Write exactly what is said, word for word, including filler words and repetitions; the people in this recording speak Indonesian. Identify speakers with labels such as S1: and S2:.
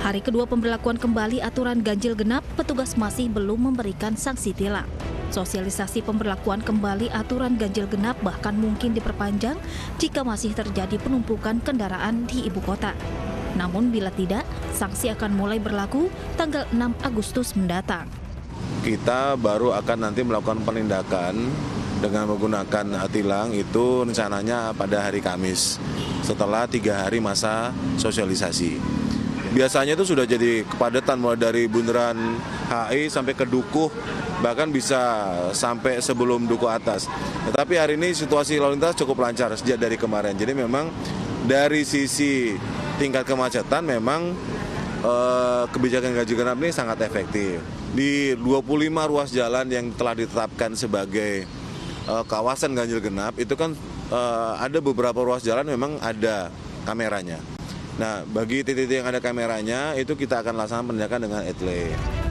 S1: Hari kedua pemberlakuan kembali aturan ganjil genap, petugas masih belum memberikan sanksi tilang. Sosialisasi pemberlakuan kembali aturan ganjil genap bahkan mungkin diperpanjang jika masih terjadi penumpukan kendaraan di ibu kota. Namun bila tidak, sanksi akan mulai berlaku tanggal enam Agustus mendatang.
S2: Kita baru akan nanti melakukan penindakan dengan menggunakan tilang itu rencananya pada hari Kamis setelah tiga hari masa sosialisasi. Biasanya itu sudah jadi kepadatan mulai dari bundaran H I sampai ke Dukuh, bahkan bisa sampai sebelum Dukuh atas. Tetapi hari ini situasi lalu lintas cukup lancar sejak dari kemarin. Jadi memang dari sisi tingkat kemacetan memang eh, kebijakan ganjil genap ini sangat efektif. Di dua puluh lima ruas jalan yang telah ditetapkan sebagai eh, kawasan ganjil genap itu kan eh, ada beberapa ruas jalan memang ada kameranya. Nah, bagi titik-titik yang ada kameranya, itu kita akan laksanakan penindakan dengan etle.